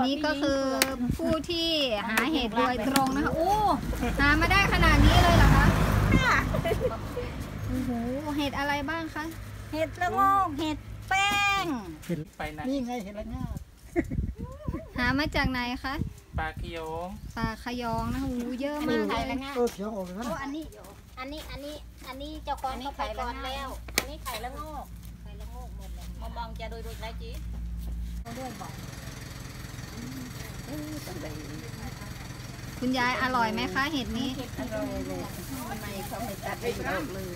นี่ก็คือผู้ที่หาเห็ดโดยตรงนะคะโอ้หามาได้ขนาดนี้เลยเหรอคะโอ้โหเห็ดอะไรบ้างคะเห็ดละโงกเห็ดแป้งเห็ดไปนะนี่ไงเห็ดละง่าหามาจากไหนคะปลาขยงปลาขยองนะโอ้โหเยอะมากเลยเขียวออกเลยนะอันนี้เจ้าของเขาไปก่อนแล้วอันนี้ไข่ละโงกหมดเลยมองจะโดยได้จีด้วยบอกคุณยายอร่อยไหมคะเห็ดนี้อร่อยเลยทำไมเขาไม่ตัดให้หมดเลย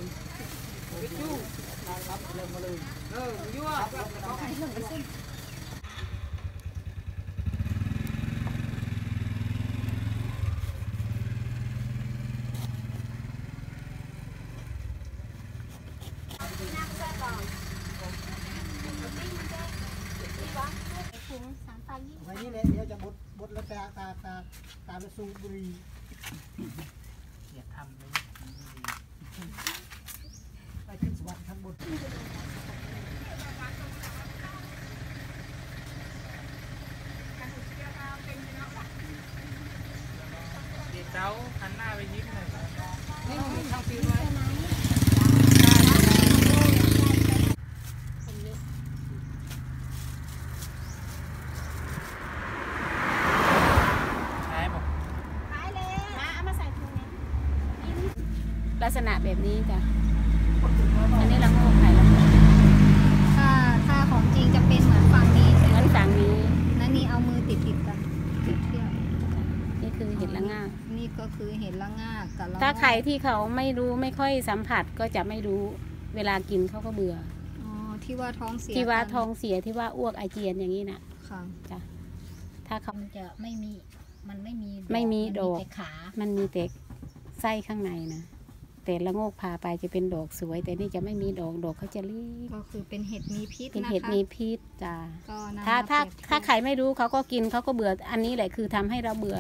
วันนี้เลยเดี๋ยวจะบดแล้วตาสูบบุรีอย่าทำเลยไปขึ้นสวรรค์ข้างบนเด็กเจ้าหันหน้าไปยิ้มหน่อยนี่มีทางฟิวไว้ลักษณะแบบนี้จ้ะอันนี้ละโงกไข่ละโงกถ้าของจริงจะเป็นเหมือนฝั่งนี้ใช่ไหมเหมือนฝั่งนี้นั่นนี่เอามือติดกันติดเที่ยวนี่คือเห็ดละง่านี่ก็คือเห็ดละง่ากับถ้าใครที่เขาไม่รู้ไม่ค่อยสัมผัสก็จะไม่รู้เวลากินเขาก็เบื่ออ๋อที่ว่าท้องเสียที่ว่าท้องเสียที่ว่าอ้วกอาเจียนอย่างนี้นะค่ะจ้ะถ้าเขาจะไม่มีมันไม่มีดอกมันมีแต่ไส้ข้างในนะแต่ละโงกพาไปจะเป็นดอกสวยแต่นี่จะไม่มีดอกเขาจะรีบก็คือเป็นเห็ดมีพิษเป็นเห็ดมีพิษจ้าถ้าใครไม่รู้เขาก็กินเขาก็เบื่ออันนี้แหละคือทำให้เราเบื่อ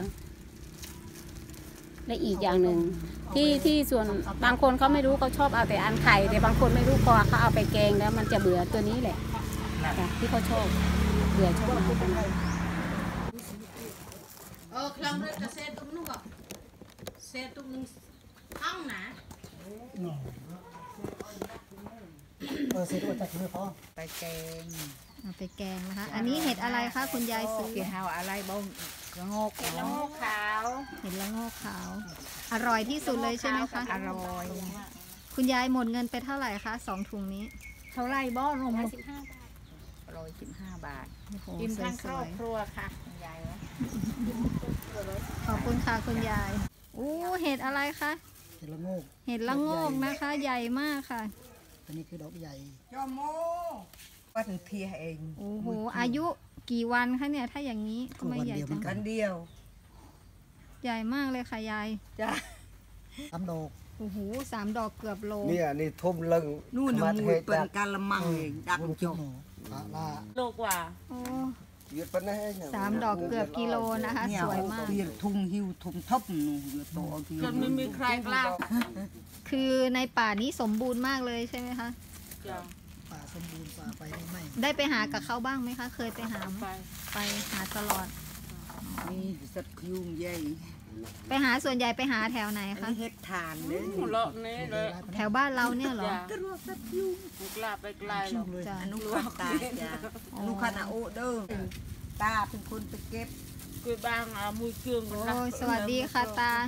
และอีกอย่างหนึ่งที่ส่วนบางคนเขาไม่รู้เขาชอบเอาแต่อันไข่แต่บางคนไม่รู้พอเขาเอาไปแกงแล้วมันจะเบื่อตัวนี้แหละที่เขาชอบเบื่อชอบมากกันคลังเรือจะเซตุกนุ่งอ่ะเซตุกนุ่งข้างนะเสร็จแล้วจากมือพอไปแกงนะคะอันนี้เห็ดอะไรคะคุณยายซื้อเห็ดหาวอะไรบ้างละโงกขาวเห็ดละโงกขาวอร่อยที่สุดเลยใช่ไหมคะอร่อยคุณยายหมดเงินไปเท่าไหร่คะ2 ถุงนี้เท่าไรบ้าง115 บาทกินทั้งครอบครัวค่ะคุณยายขอบคุณค่ะคุณยายเห็ดอะไรคะเห็ดละโงกนะคะใหญ่มากค่ะอันนี้คือดอกใหญ่จอมโมวันเพียเองโอ้โหอายุกี่วันคะเนี่ยถ้าอย่างนี้ก็ไม่ใหญ่จังกันเดียวใหญ่มากเลยค่ะยายจ้ะ 3 ดอกโอ้โห3 ดอกเกือบโลนี่ทุ่มเลิงนู่นมูเป็นกาละมังเองดักจบโลกว่า 3 ดอกเกือบกิโลนะคะสวยมากทุ่งหิวทุ่งทับโตจนไม่มีใครกล้าคือในป่านี้สมบูรณ์มากเลยใช่ไหมคะป่าสมบูรณ์ป่าไปไม่ได้ไปหากับเขาบ้างไหมคะเคยไปหาไปหาตลอดนี่สัตว์ยุ่งใหญ่ไปหาส่วนใหญ่ไปหาแถวไหนคะเฮ็ดทานเลยเลาะนี่เลยแถวบ้านเราเนี่ยเหรอสัตว์ยุ่งกล้าไปไกลหรอกจ้ะนุขตาจ้ะนุขนาโอเด้อตาเป็นคนไปเก็บคือบ้างมือเครื่องสวัสดีค่ะตา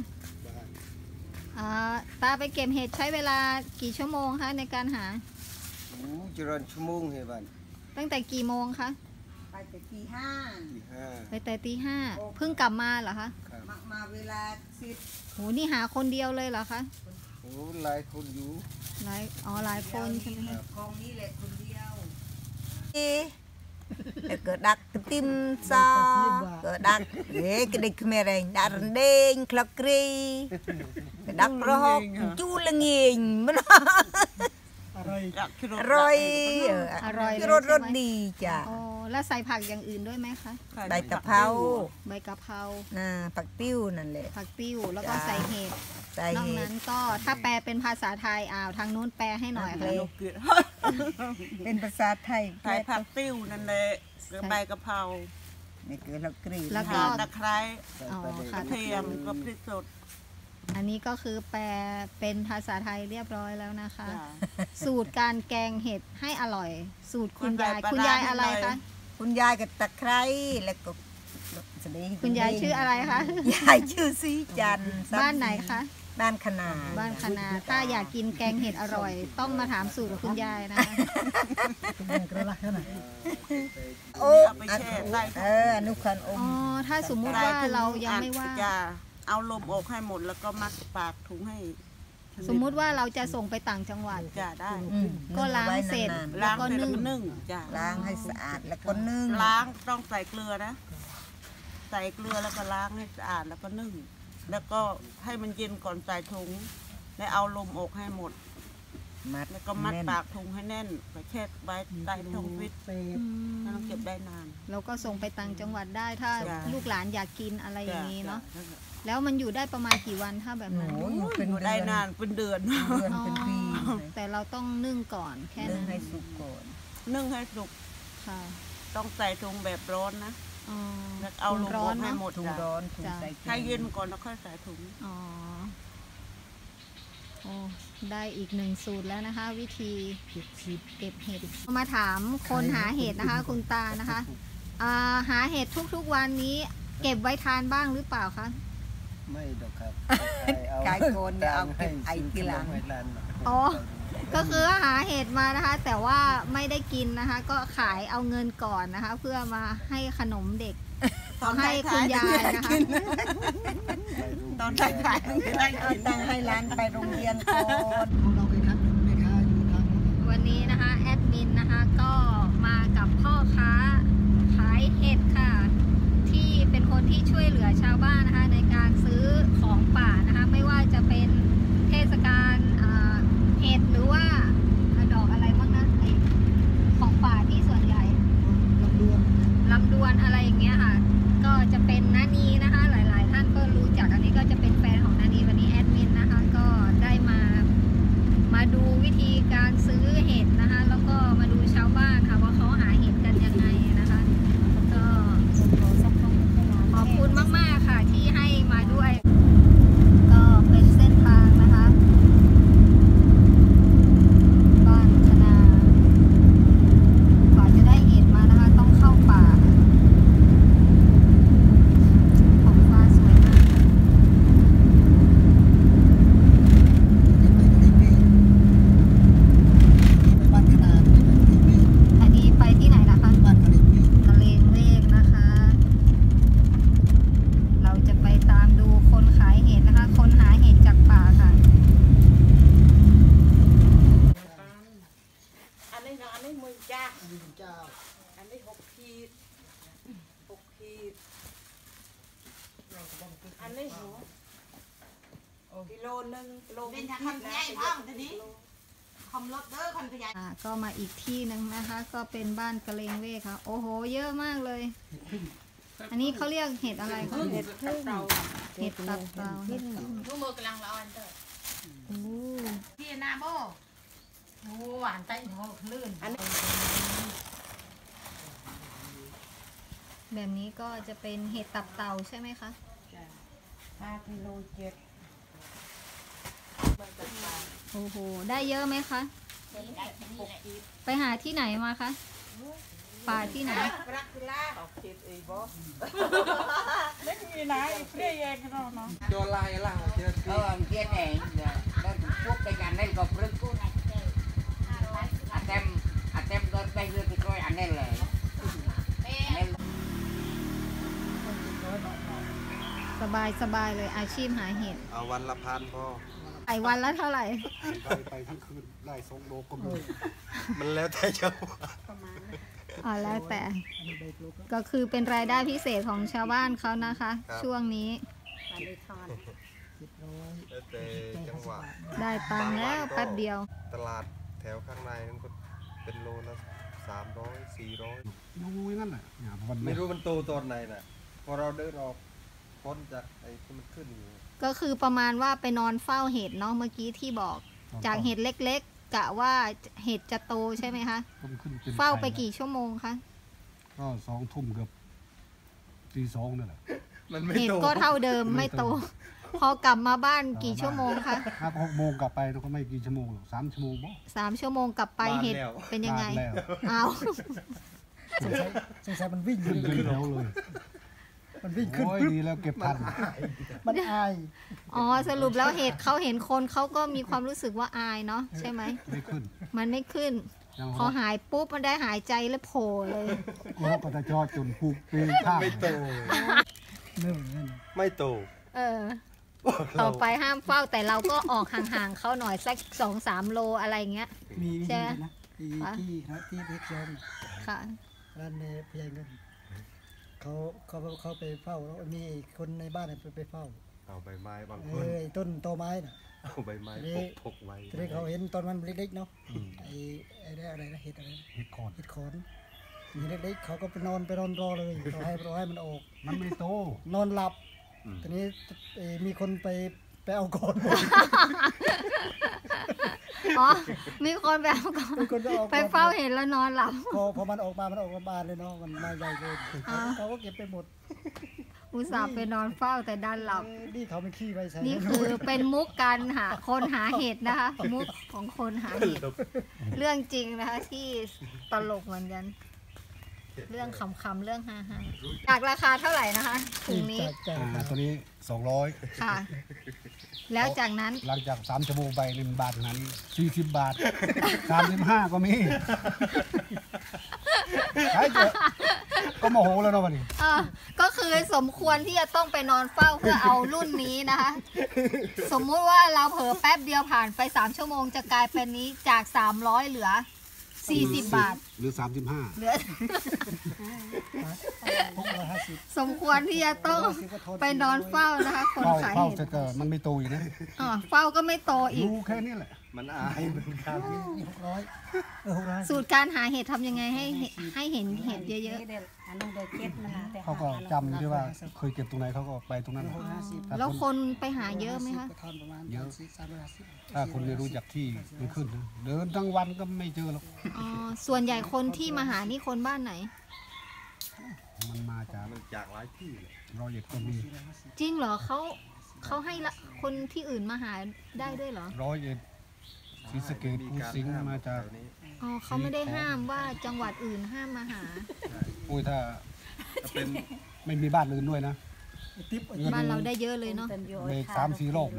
ตาไปเก็บเห็ดใช้เวลากี่ชั่วโมงคะในการหาจะรอนชั่วโมงเหรอบ้านตั้งแต่กี่โมงคะไปแต่ตี 5 ไปแต่ตี 5เพิ่งกลับมาเหรอคะมาเวลา10 โหนี่หาคนเดียวเลยเหรอคะหลายคนอยู่หลายคนใช่ไหมคะกองนี้แหละคนเดียวเกิดดักติมซาเกิดดักcái địch mẹ này đã đen khóc kriดักรอกจูละเงียงมันอร่อยรสดีจ้ะแล้วใส่ผักอย่างอื่นด้วยไหมคะใบกะเพราผักติ้วนั่นแหละผักติ้วแล้วก็ใส่เห็ดนอกนั้นก็ถ้าแปลเป็นภาษาไทยทางนู้นแปลให้หน่อยค่ะเป็นภาษาไทยผักติ้วนั่นแหละใบกะเพรานี่คือเรากรีดแล้วก็ตะไคร้อ๋อกค่ะระเทียมกับพริกสดอันนี้ก็คือแปลเป็นภาษาไทยเรียบร้อยแล้วนะคะจ้ะสูตรการแกงเห็ดให้อร่อย สูตรคุณยายคนใส่ปลาคุณยายอะไรนิดหน่คะอยคุณยายกับตะไคร้แล้วก็แสดงคุณยายชื่ออะไรคะยายชื่อสีจันทร์บ้านไหนคะบ้านขนาดบ้านคณะถ้าอยากกินแกงเห็ดอร่อย ต้องมาถามสูตรกับคุณยายนะคะเป็นยังกระลักแค่ไหนโอ้เอาไปแช่ใต้อนุคันออ๋มอ ถ้าสมมุติว่าเรายังไม่ว่างจะเอาลมออกให้หมดแล้วก็มัดปากถุงให้สมมุติว่าเราจะส่งไปต่างจังหวัดจะได้ก็ล้างเสร็จล้างก็เสร็จนึ่แล้วงก็นึ่งจ้ะล้างให้สะอาดแล้วก็นึ่งล้างต้องใส่เกลือนะ ใส่เกลือแล้วก็ล้างให้สะอาดแล้วก็นึ่ง แล้วก็ให้มันเย็นก่อนใส่ถุงแล้วเอาลมออกให้หมดมัดแล้วก็มัดปากถุงให้แน่นไปแช่ไว้ใต้ถุงฟิตเศษให้มันเก็บได้นานเราก็ส่งไปต่างจังหวัดได้ถ้าจ้ะลูกหลานอยากกินอะไรอย่างนี้เนาะจ้แล้วมันอยู่ได้ประมาณกี่วันถ้าแบบนั้นโอ้ยเป็นอยู่เดืได้อนนานเป็นเดือนเป็นปีเลยแต่เราต้องนึ่งก่อนแค่นึ่งนั้นให้สุกก่อนนึ่งให้สุกค่ะต้องใส่ถุงแบบร้อนนะอ๋อแล้วเอาลมร้อออน กให้เนาะหมดถุงจ้ะร้อนถุงจ้ะใส่แกงให้เย็นก่อนแล้วค่อยใส่ถุงอ๋อโอ้ได้อีกหนึ่งสูตรแล้วนะคะ วิธีเก็บเห็ดมาถามคนหาเห็ดนะคะ คุณตานะคะหาเห็ดทุกๆวันนี้ เก็บไว้ทานบ้างหรือเปล่าคะไม่ดอกครับกายโกนเนี่ยเอาเก็บไอ้ทีหลังอ๋อ ก็คือหาเห็ดมานะคะ แต่ว่าไม่ได้กินนะคะ ก็ขายเอาเงินก่อนนะคะ เพื่อมาให้ขนมเด็กตอนให้คุณยายนะคะตอนท้ายๆไม่ได้เอากินตังค์ให้ร้านไปโรงเรียนก่อนเราเคยคัดเป็นแม่ค้าอยู่ทางวันนี้นะคะแอดมินนะคะก็มากับพ่อค้าขายเห็ดค่ะ ที่เป็นคนที่ช่วยเหลือชาวบ้านนะคะ ในการซื้อของป่านะคะ ไม่ว่าจะเป็นเทศกาลเห็ดหรือว่าดอกอะไรบ้างนะไอ้ของป่าที่ส่วนใหญ่ลำดวนลำดวนอะไรอย่างเงี้ยค่ะ ก็จะเป็นนานีนะคะ หลายๆ ท่านก็รู้จักอันนี้ก็จะเป็นแฟนของนานีวันนี้แอดมินนะคะก็ได้มาดูวิธีการซื้อเห็ดนะคะ แล้วก็มาดูชาวบ้านค่ะว่าเขาหาเห็ดกันยังไงนะคะก็ขอบคุณมากๆค่ะที่ให้มาด้วย ก็เป็นเส้นทางนะคะบ้านคณากว่าจะได้เห็ดมานะคะต้องเข้าป่าของฟ้าสวยมากไปบ้านขนาดไปที่นี่อันนี้ไปที่ไหนล่ะคะบ้านกะเหรี่ยงนี่ทะเลเวกนะคะ เราจะไปตามดูคนขายเห็ดนะคะ คนหาเห็ดจากป่าค่ะอันนี้มือจ้าอยู่เจ้าอันนี้6 ขีด 6 ขีด อันนี้หัวกิโลนึงโลเป็นทำง่ายบ้างทีนี้คำรถเด้อคันขยายก็มาอีกที่หนึงนะคะ ก็เป็นบ้านกะเลงเวกค่ะ โอ้โห เยอะมากเลย อันนี้เขาเรียกเห็ดอะไรคะเห็ดตับเต่าเห็ดตับเต่าเห็ดพึ่งลูกมือกำลังละอ่อนเด้อโอ้พี่นาโบโอ้หวานใจหัวลื่นแบบนี้ก็จะเป็นเห็ดตับเต่าใช่ไหมคะ 5 กิโล 7 โอ้โห ได้เยอะไหมคะ ไปหาที่ไหนมาคะ ป่าที่ไหนรักคือลา6 ขีดอีบ่เล็กมีนะอีเปรี้ยแยงเนาะโดนลายล่ะเจอเkia này đang cuốc cái nhà này có rừng cuốc atem đôi tay đưa thì coi anh này là สบายสบายเลยอาชีพหาเห็ดเอาวันละพันพอไอ้วันละเท่าไหร่ไปทั้งคืนได้2 โลก็มีมันแล้วแต่เจ้าอ๋อแล้วแต่ ก็คือเป็นรายได้พิเศษของชาวบ้านเขานะคะ ช่วงนี้แล้วแต่จังหวะได้ตังค์แล้วแป๊บเดียวตลาดแถวข้างในมันก็เป็นโลละ300 400 ดูนั่นแหละเนี่ยวันไม่นี้รู้มันโตตอนไหนน่ะ พอเราเดินออกพ้นจากไอ้ที่มันขึ้นอยู่ก็คือประมาณว่าไปนอนเฝ้าเห็ดเนาะเมื่อกี้ที่บอก จากเห็ดเล็กๆ กะว่าเห็ดจะโตใช่ไหมคะต้นขึ้นเป็นเฝ้าไปกี่ชั่วโมงคะก็2 ทุ่มเกือบตีสองนั่นแหละมันไม่เห็ดโตก็เท่าเดิมไม่โต พอกลับมาบ้านกี่ชั่วโมงคะถ้า6 โมงกลับไปเราก็ไม่กี่ชั่วโมงหรอก3 ชั่วโมงบ่ 3 ชั่วโมงกลับไปเห็ดเป็นยังไงบานแล้วอ้าวสงสัยมันวิ่งขึ้นขึ้นแล้วเลยมันวิ่งขึ้นโอ้ยดีแล้วเก็บทันมันอายอ๋อสรุปแล้วเห็ดเขาเห็นคนเขาก็มีความรู้สึกว่าอายเนาะใช่ไหมไม่ขึ้นมันไม่ขึ้นยังพอหายปุ๊บมันได้หายใจแล้วโผล่เลยโอ้ปตจจนผูกปีนข้างไม่โต ไม่โตเออ ต่อไปห้ามเฝ้าแต่เราก็ออกห่างๆเขาหน่อยสัก2-3 โลอะไรเงี้ยมีใช่ไหมนะที่เพชรยอมค่ะร้านในพยายเงินเขาไปเฝ้าแล้วมีคนในบ้านไปเฝ้าเอาใบไม้บางคเอน อต้นโตไม้น่ะเอาใบไม้พกไว้ทีนี้เขาเห็นตอนมันเล็กๆเนาะไอ้ได้อะไรนะเห็ดอะไรนะเห็ดคอนเห็ดขอนมีเล็กๆเขาก็ไปนอนรอเลยรอให้มันออกมันไม่โตนอนหลับทีนี้มีคนไปเอาก่อนอ๋อ มีคนไปเอาก่อนมีคนไปเอาก่อนไปเฝ้าเห็นแล้วนอนหลับพอมันออกมาบานเลยเนาะมันมาใหญ่เลยเขาก็เก็บไปหมดอุตส่าห์ไปนอนเฝ้าแต่ดันหลับนี่เขาไม่ขี้ไว้ใส่นี่คือเป็นมุกการคนหาเห็ดนะคะ มุกของคนหาเห็ด เรื่องจริงนะคะที่ตลกเหมือนกัน เรื่องขำๆเรื่องฮาๆจากราคาเท่าไหร่นะคะถุงนี้ตัวนี้200 ค่ะ แล้วจากนั้นหลังจาก3 ชั่วโมงไป1 บาทนั้น40 บาท35ก็มีใช่ก็โมโหแล้วเนาะวันนี้ก็คือสมควรที่จะต้องไปนอนเฝ้าเพื่อเอารุ่นนี้นะคะ สมมุติว่าเราเผลอแป๊บเดียวผ่านไป3 ชั่วโมงจะกลายเป็นนี้จาก300เหลือ40 บาทหรือ35 เหลือ สมควรที่จะต้องไปนอนเฝ้านะคะคนขายเฝ้าเห็ดจะเกิดมันไม่โตอยู่นะเฝ้าก็ไม่โตอีกรู้แค่นี้แหละมันอายเหมือนกัน 600 สูตรการหาเห็ดทำยังไงให้เห็นเห็ดเยอะเขาก็จำที่ว่าเคยเก็บตรงไหนเขาก็ไปตรงนั้นๆ แล้วคนไปหาเยอะไหมคะเยอะถ้าคนไม่รู้จักที่มันขึ้นนะเดินทั้งวันก็ไม่เจอหรอกส่วนใหญ่คนที่มาหานี่คนบ้านไหนมันมาจากมันจากหลายที่เลย 101ก็มีจริงเหรอเขาให้ละคนที่อื่นมาหาได้ด้วยเหรอ 101ศรีสะเกษภูสิงห์มาจากอ๋อเขาไม่ได้ห้ามว่าจังหวัดอื่นห้ามมาหาโอ้ยถ้าเป็นไม่มีบ้านอื่นด้วยนะบ้านเราได้เยอะเลยเนาะเบรก3-4 รอบ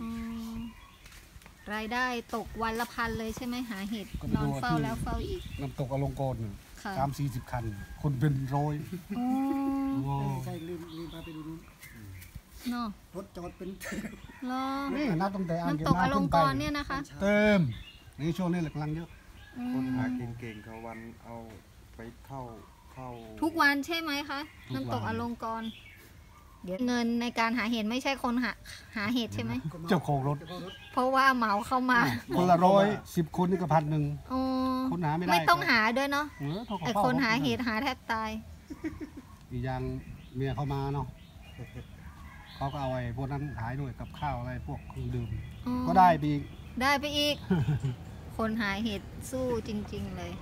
รายได้ตกวันละ1,000เลยใช่ไหมหาเห็ดก็ไปนอนดูเฝ้าที่แล้วเฝ้าอีกน้ำตกอลงกรณ์ค่ะ 30-40 คัน คนเป็นร้อยอ๋อโอ้ใช่ลืมพาไปดูนู้นเนาะรถจอดเป็นรอนี่นับตั้งแต่อ่างเก็บน้ำตกอน้ำลขึ้งนกไปรณ์เนี่ยนะคะเติมนี่ช่วงนี้กำลังเยอะคนหาเก่งๆเขาวันเอาไปเข้าทุกวันใช่ไหมคะน้ำตกอลงกรณ์เดี๋ยวเงินในการหาเห็ดไม่ใช่คนหาเห็ดใช่ไหมเจ้าของรถเพราะว่าเหมาเข้ามาคนละ110 คนนี่ก็1,000 อ๋อคนหาไม่ได้ไม่ต้องหาด้วยเนาะเขาก็ไอเฝ้าคนหาเห็ดหาแทบตายอีกอย่างเมียเขามาเนาะเขาก็เอาไอ้พวกนั้นขายด้วยกับข้าวอะไรพวกเครื่องดื่มอ๋อก็ได้ไปอีกได้ไปอีก คนหาเห็ดสู้จริง ๆเลย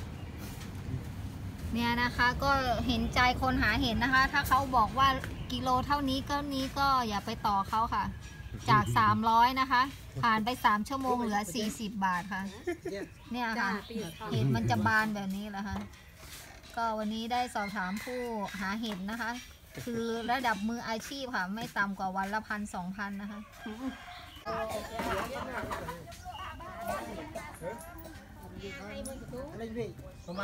เนี่ยนะคะก็เห็นใจคนหาเห็ดนะคะ ถ้าเขาบอกว่ากิโลเท่านี้ก็อย่าไปต่อเขาค่ะ จาก300นะคะ ผ่านไป3 ชั่วโมงเหลือ40 บาทค่ะ เนี่ยค่ะเห็ดมันจะบานแบบนี้แหละค่ะ ก็วันนี้ได้สอบถามผู้หาเห็ดนะคะ คือระดับมืออาชีพค่ะ ไม่ต่ำกว่าวันละ1,000-2,000นะคะอะไรนี่ทำไม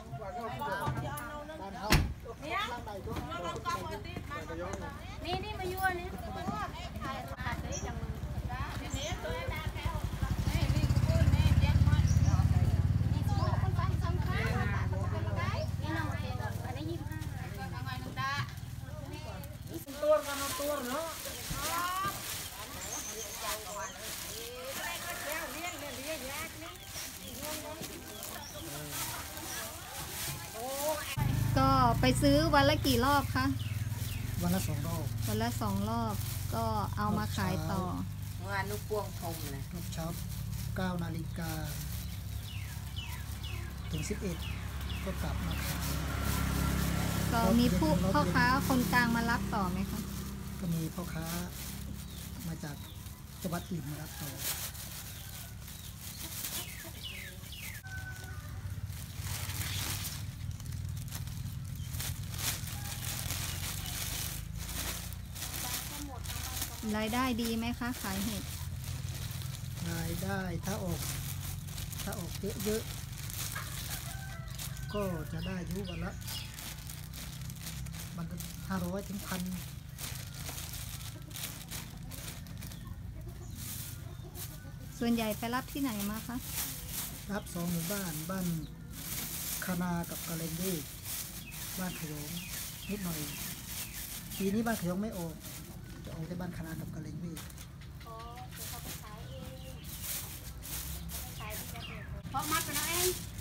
นี่มายั่วนี่ก็ไปซื้อวันละกี่รอบคะวันละ2 รอบวันละ2 รอบ ก็เอามาขายต่อว่านุพวงทมเลยรอบเช้า9 นาฬิกาถึง 11 ก็กลับมาขายก็มีผู้พ่อค้าคนกลางมารับต่อไหมคะก็มีพ่อค้ามาจากจังหวัดอื่นมารับต่อรายได้ดีไหมคะขายเห็ดรายได้ถ้าออกเยอะๆก็จะได้อยู่วันละ500 ถึง 1,000 ส่วนใหญ่ไปรับที่ไหนมาคะรับ2 หมู่บ้านบ้านคานากับกะเลนดี้บ้านขยงนิดหน่อยปีนี้บ้านขยงไม่ออกจะออกแต่บ้านคานากับกะเลนดี้เพราะมัดไปแล้วเอง